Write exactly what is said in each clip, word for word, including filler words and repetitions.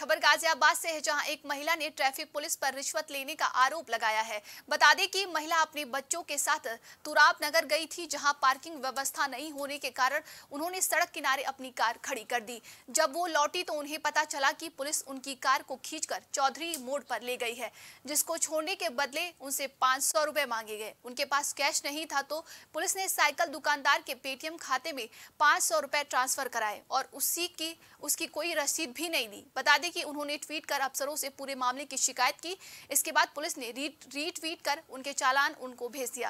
खबर गाजियाबाद से है, जहां एक महिला ने ट्रैफिक पुलिस पर रिश्वत लेने का आरोप लगाया है। बता दें कि महिला अपने बच्चों के साथ तुराब नगर गई थी, जहां पार्किंग व्यवस्था नहीं होने के कारण उन्होंने सड़क किनारे अपनी कार खड़ी कर दी। जब वो लौटी तो उन्हें पता चला कि पुलिस उनकी कार को खींचकर चौधरी मोड़ पर ले गई है, जिसको छोड़ने के बदले उनसे पांच सौ रुपए मांगे गए। उनके पास कैश नहीं था तो पुलिस ने साइकिल दुकानदार के पेटीएम खाते में पांच सौ रुपए ट्रांसफर कराए और उसी की उसकी कोई रसीद भी नहीं दी। बता दें कि उन्होंने ट्वीट कर अफसरों से पूरे मामले की शिकायत की। इसके बाद पुलिस ने री, रीट्वीट कर उनके चालान उनको भेज दिया।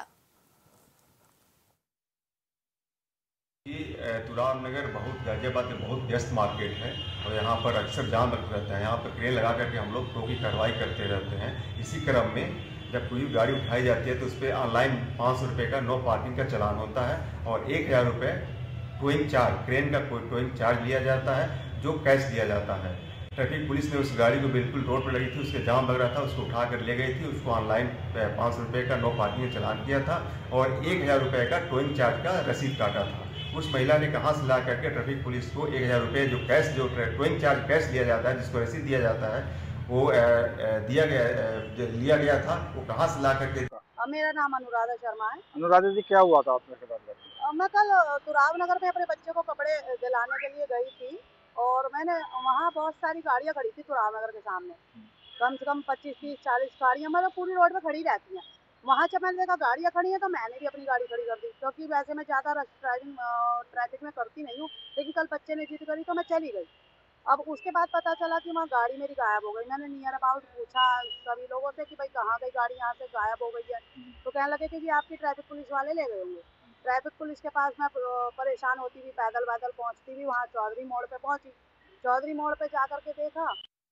तुराब नगर बहुत गाजियाबाद में बहुत व्यस्त मार्केट है और यहाँ पर अक्सर जाम रहता है। यहाँ पर क्रेन लगा करके हम लोग टो की कार्रवाई करते रहते हैं। इसी क्रम में जब कोई गाड़ी उठाई जाती है तो उस पर ऑनलाइन पाँच सौ रुपये का नो पार्किंग का चालान होता है और एक हज़ार रुपये टोइंग चार्ज, क्रेन का कोई टोइंग चार्ज लिया जाता है, जो कैश दिया जाता है। ट्रैफिक पुलिस ने उस गाड़ी को बिल्कुल रोड पर लगी थी, उसके जाम लग रहा था, उसको उठा कर ले गई थी। उसको ऑनलाइन पाँच सौ रुपये का नो पार्किंग का चालान किया था और एक हज़ार रुपये का टोइंग चार्ज का रसीद काटा था। उस महिला ने कहाँ से ला करके ट्रैफिक पुलिस को एक हज़ार रुपये जो कैश जो टोइंग चार्ज कैश लिया जाता है, जिसको रसीद दिया जाता है, वो दिया गया लिया गया था, वो कहाँ से ला करके। मेरा नाम अनुराधा शर्मा है। अनुराधा जी, क्या हुआ था आपने के बाद? मैं कल तुराब नगर में अपने बच्चे को कपड़े दिलाने के लिए गई थी और मैंने वहाँ बहुत सारी गाड़ियाँ खड़ी थी तुराब नगर के सामने। कम से कम पच्चीस तीस चालीस गाड़ियाँ मतलब पूरी रोड पे खड़ी रहती हैं। वहाँ जब मैंने देखा गाड़ियाँ खड़ी हैं तो मैंने भी अपनी गाड़ी खड़ी कर दी, क्योंकि वैसे मैं ज़्यादा ड्राइविंग ट्रैफिक में करती नहीं हूँ, लेकिन कल बच्चे ने जिद करी तो मैं चली गई। अब उसके बाद पता चला कि वहाँ गाड़ी मेरी गायब हो गई। मैंने नियर अबाउट पूछा सभी लोगों से कि भाई कहाँ गई गाड़ी, यहाँ से गायब हो गई है। तो कहने लगे कि जी आपकी ट्रैफिक पुलिस वाले ले गए होंगे। ट्रैफिक पुलिस के पास मैं परेशान होती हुई पैदल पैदल पहुँचती हुई वहाँ चौधरी मोड़ पे पहुँची। चौधरी मोड़ पे जा कर के देखा।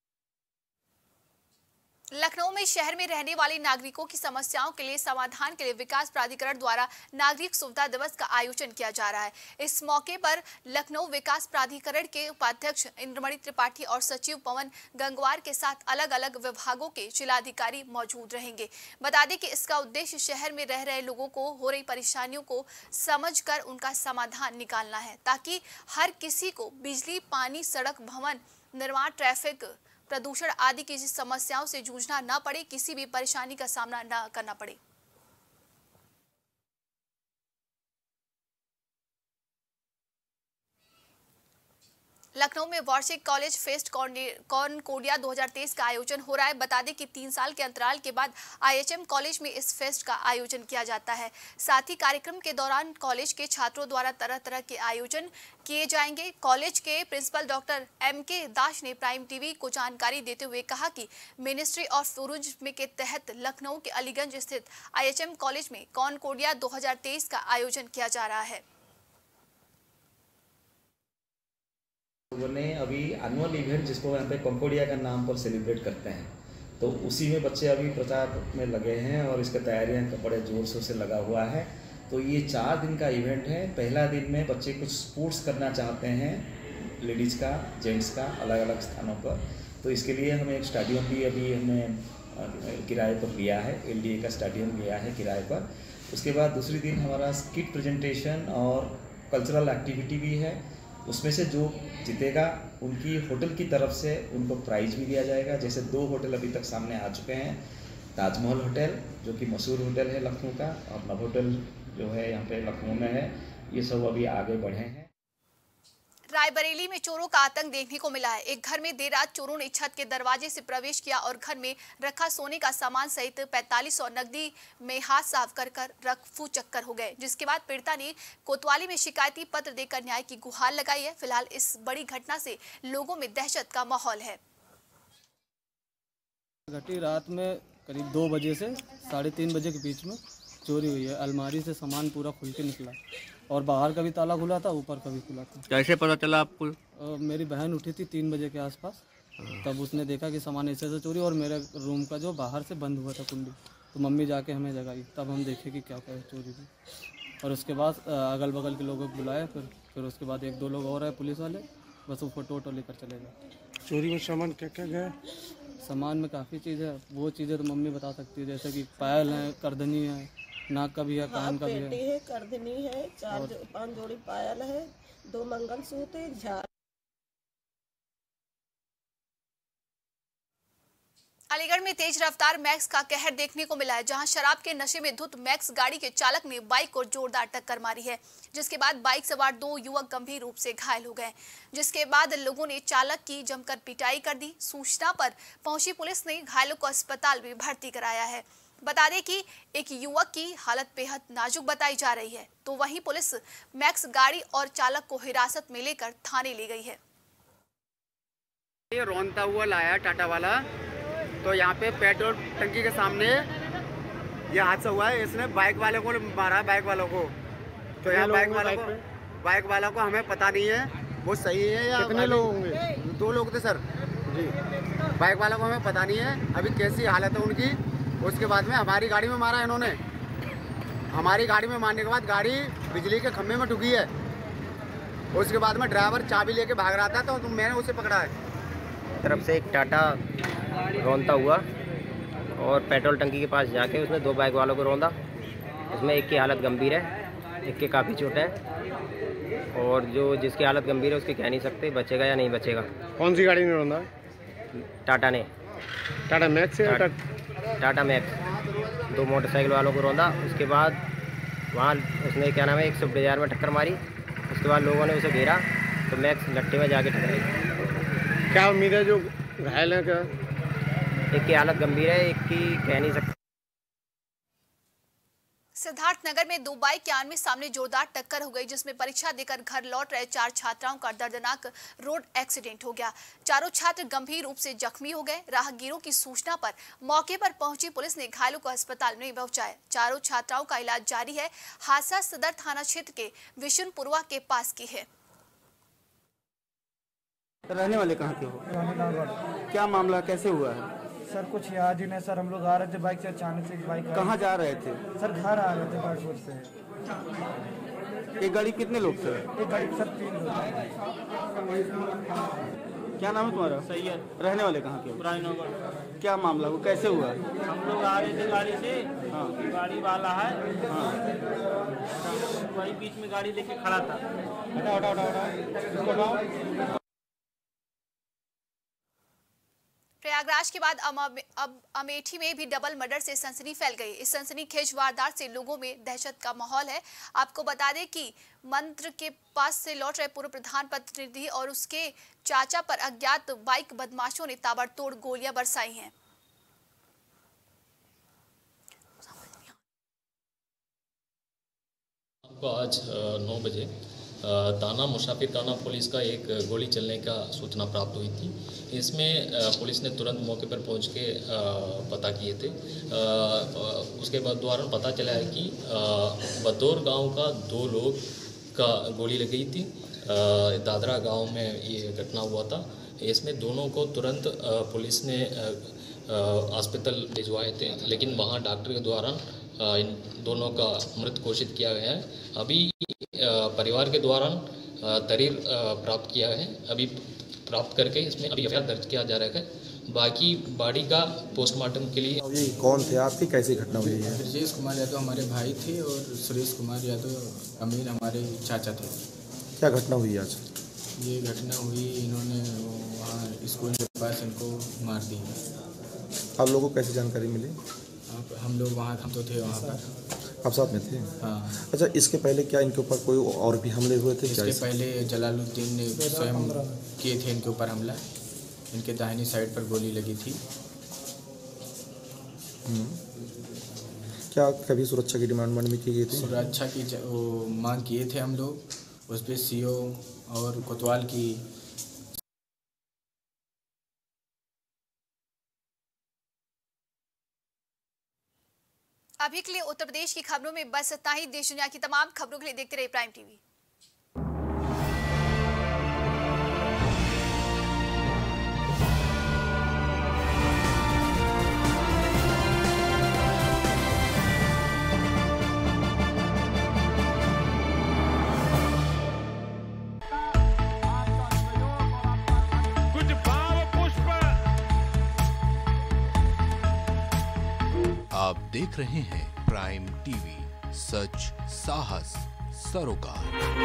लखनऊ में शहर में रहने वाले नागरिकों की समस्याओं के लिए समाधान के लिए विकास प्राधिकरण द्वारा नागरिक सुविधा दिवस का आयोजन किया जा रहा है। इस मौके पर लखनऊ विकास प्राधिकरण के उपाध्यक्ष इंद्रमणि त्रिपाठी और सचिव पवन गंगवार के साथ अलग अलग विभागों के जिलाधिकारी मौजूद रहेंगे। बता दें कि इसका उद्देश्य शहर में रह रहे लोगों को हो रही परेशानियों को समझकर उनका समाधान निकालना है, ताकि हर किसी को बिजली, पानी, सड़क, भवन निर्माण, ट्रैफिक, प्रदूषण आदि की समस्याओं से जूझना न पड़े, किसी भी परेशानी का सामना न करना पड़े। लखनऊ में वार्षिक कॉलेज फेस्ट कॉनकोडिया दो हज़ार तेईस का आयोजन हो रहा है। बता दें कि तीन साल के अंतराल के बाद आईएचएम कॉलेज में इस फेस्ट का आयोजन किया जाता है। साथ ही कार्यक्रम के दौरान कॉलेज के छात्रों द्वारा तरह तरह के आयोजन किए जाएंगे। कॉलेज के प्रिंसिपल डॉक्टर एम के दास ने प्राइम टीवी को जानकारी देते हुए कहा कि मिनिस्ट्री ऑफ टूरिज्म के तहत लखनऊ के अलीगंज स्थित आईएचएम कॉलेज में कॉनकोडिया दो हज़ार तेईस का आयोजन किया जा रहा है। उन्होंने अभी एनुअल इवेंट जिसको यहाँ पे कॉनकोडिया का नाम पर सेलिब्रेट करते हैं, तो उसी में बच्चे अभी प्रचार में लगे हैं और इसका तैयारियां का बड़े जोर शोर से लगा हुआ है। तो ये चार दिन का इवेंट है। पहला दिन में बच्चे कुछ स्पोर्ट्स करना चाहते हैं, लेडीज़ का, जेंट्स का, अलग अलग स्थानों पर। तो इसके लिए हमें एक स्टेडियम भी अभी हमने किराए पर लिया है, एलडीए का स्टेडियम लिया है किराए पर। उसके बाद दूसरी दिन हमारा स्किट प्रेजेंटेशन और कल्चरल एक्टिविटी भी है। उसमें से जो जीतेगा उनकी होटल की तरफ से उनको प्राइज भी दिया जाएगा। जैसे दो होटल अभी तक सामने आ चुके हैं, ताजमहल होटल जो कि मशहूर होटल है लखनऊ का, और नव होटल जो है यहाँ पे लखनऊ में है। ये सब अभी आगे बढ़े हैं। रायबरेली में चोरों का आतंक देखने को मिला है। एक घर में देर रात चोरों ने छत के दरवाजे से प्रवेश किया और घर में रखा सोने का सामान सहित पैंतालीस सौ नकदी में हाथ साफ कर कर रफू चक्कर हो गए, जिसके बाद पीड़िता ने कोतवाली में शिकायती पत्र देकर न्याय की गुहार लगाई है। फिलहाल इस बड़ी घटना से लोगों में दहशत का माहौल है। घटी रात में करीब दो बजे से साढ़े तीन बजे के बीच में चोरी हुई है। अलमारी से सामान पूरा खुल के निकला और बाहर का भी ताला खुला था, ऊपर का भी खुला था। कैसे पता चला आपको? मेरी बहन उठी थी तीन बजे के आसपास, तब उसने देखा कि सामान ऐसे से चोरी और मेरे रूम का जो बाहर से बंद हुआ था कुंडी, तो मम्मी जाके हमें जगाई, तब हम देखे कि क्या क्या चोरी हुई। और उसके बाद अगल बगल के लोगों को बुलाया, फिर फिर उसके बाद एक दो लोग और आए पुलिस वाले, बस वो फोटो वोटो लेकर चले गए। चोरी में सामान क्या क्या गया? सामान में काफ़ी चीज़ें, वो चीज़ें तो मम्मी बता सकती है, जैसे कि पायल है, करधनी है, नाक का भी है, कान का भी है, है, करधनी है, चार पांच जोड़ी पायल है, दो मंगलसूत्र, झाड़ अलीगढ़ में तेज रफ्तार मैक्स का कहर देखने को मिला है, जहां शराब के नशे में धुत मैक्स गाड़ी के चालक ने बाइक को जोरदार टक्कर मारी है, जिसके बाद बाइक सवार दो युवक गंभीर रूप से घायल हो गए, जिसके बाद लोगों ने चालक की जमकर पिटाई कर दी। सूचना पर पहुंची पुलिस ने घायलों को अस्पताल में भर्ती कराया है। बता दें कि एक युवक की हालत बेहद नाजुक बताई जा रही है, तो वहीं पुलिस मैक्स गाड़ी और चालक को हिरासत में लेकर थाने ले गई है। ये रौंदता हुआ लाया टाटा वाला, तो यहाँ पे पेट्रोल टंकी के सामने ये हादसा हुआ है। इसने बाइक वाले को मारा, बाइक वालों को। तो यहाँ बाइक वाला को बाइक वाला को हमें पता नहीं है वो सही है या कितने लोग होंगे? दो लोग थे सर जी। बाइक वाला को हमें पता नहीं है अभी कैसी हालत है उनकी। उसके बाद में हमारी गाड़ी में मारा इन्होंने। हमारी गाड़ी में मारने के बाद गाड़ी बिजली के खंभे में ठुकी है। उसके बाद में ड्राइवर चाबी लेके भाग रहा था, तो मैंने उसे पकड़ा है। तरफ से एक टाटा रौंदता हुआ और पेट्रोल टंकी के पास जाके उसने दो बाइक वालों को रौंदा। इसमें एक की हालत गंभीर है, एक के काफ़ी चोट है, और जो जिसकी हालत गंभीर है उसकी कह नहीं सकते बचेगा या नहीं बचेगा। कौन सी गाड़ी ने रौंदा? टाटा ने। टाटा मैक्स या टा, टाटा मैक्स दो मोटरसाइकिल वालों को रौंदा। उसके बाद वहाँ उसने क्या नाम है एक स्विफ्ट डिजायर में टक्कर मारी। उसके बाद लोगों ने उसे घेरा तो मैक्स लट्टे में जाके टकराई। क्या उम्मीद है जो घायल है? क्या एक की हालत गंभीर है, एक की कह नहीं सकते। सिद्धार्थनगर में दो बाइक के आमने सामने जोरदार टक्कर हो गई, जिसमें परीक्षा देकर घर लौट रहे चार छात्राओं का दर्दनाक रोड एक्सीडेंट हो गया। चारों छात्र गंभीर रूप से जख्मी हो गए। राहगीरों की सूचना पर मौके पर पहुंची पुलिस ने घायलों को अस्पताल में पहुंचाया। चारों छात्राओं का इलाज जारी है। हादसा सदर थाना क्षेत्र के विशुनपुरवा के पास की है। रहने वाले कहाँ के हो? क्या मामला कैसे हुआ है? सर कुछ याद ही नहीं सर, हम लोग आ रहे थे बाइक से, अचानक से बाइक कहाँ जा रहे थे? सर घर आ रहे थे बागपुर से। एक गाड़ी कितने लोग थे? एक गाड़ी सर तीन लोग। क्या नाम है तुम्हारा? सैयद। रहने वाले कहाँ के हो? राजनगर। क्या मामला वो कैसे हुआ? हम लोग आ रहे थे गाड़ी से। हाँ। गाड़ी वाला है। हाँ। वही बीच में गाड़ी लेके खड़ा था। हटाओ हटाओ हटाओ। प्रयागराज के बाद अब अमेठी में भी डबल मर्डर से सनसनी फैल गई। इस सनसनीखेज वारदात से लोगों में दहशत का माहौल है। आपको बता दें कि मंत्र के पास से लौट रहे पूर्व प्रधान प्रतिनिधि और उसके चाचा पर अज्ञात बाइक बदमाशों ने ताबड़तोड़ गोलियां बरसाई हैं। आपको आज नौ बजे दाना मुसाफिरखाना पुलिस का एक गोली चलने का सूचना प्राप्त हुई थी। इसमें पुलिस ने तुरंत मौके पर पहुंच के पता किए थे। उसके बाद दौरान पता चला है कि बदौर गांव का दो लोग का गोली लगी थी। दादरा गांव में ये घटना हुआ था। इसमें दोनों को तुरंत पुलिस ने अस्पताल भिजवाए थे, लेकिन वहाँ डॉक्टर के द्वारा इन दोनों का मृत घोषित किया गया है। अभी परिवार के द्वारा तहरीर प्राप्त किया है, अभी प्राप्त करके इसमें अभी एफ आई आर दर्ज किया जा रहा है। बाकी बॉडी का पोस्टमार्टम के लिए। ये कौन थे आपकी, कैसी घटना हुई है? ब्रजेश कुमार यादव हमारे भाई थे और सुरेश कुमार यादव अमीर हमारे चाचा थे। क्या घटना हुई आज? ये घटना हुई, इन्होंने वहाँ स्कूल के पास इनको मार दी। आप लोगों को कैसी जानकारी मिली? आप हम लोग वहाँ हम तो थे वहाँ पर। आप साथ में थे? हाँ। अच्छा, इसके पहले क्या इनके ऊपर कोई और भी हमले हुए थे? इसके पहले जलालुद्दीन ने स्वयं किए थे इनके ऊपर हमला। इनके दाहिनी साइड पर गोली लगी थी। क्या कभी सुरक्षा की डिमांड मांग में की गई थी? सुरक्षा की वो मांग किए थे हम लोग, उस पर सीओ और कोतवाल की। अभी के लिए उत्तर प्रदेश की खबरों में बस इतना ही। देश दुनिया की तमाम खबरों के लिए देखते रहिए प्राइम टीवी। कुछ भाव पुष्प। आप देख रहे हैं प्राइम टीवी, सच साहस सरोकार।